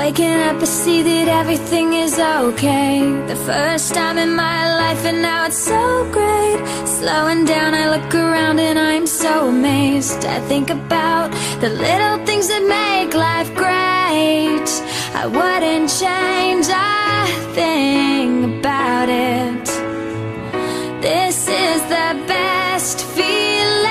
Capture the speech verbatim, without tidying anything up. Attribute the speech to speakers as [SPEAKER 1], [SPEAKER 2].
[SPEAKER 1] Waking up, I see that everything is okay. The first time in my life, and now it's so great. Slowing down, I look around and I'm so amazed. I think about the little things that make life great. I wouldn't change a thing about it. This is the best feeling